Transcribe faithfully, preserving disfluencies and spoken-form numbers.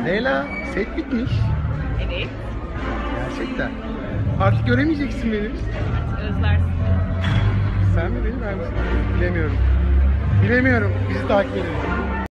Leyla, set bitmiş. Evet. Gerçekten. Artık göremeyeceksin beni. Özlersin. Sen mi beni, ben mi? Bilemiyorum. Bilemiyorum. Bizi takip edin.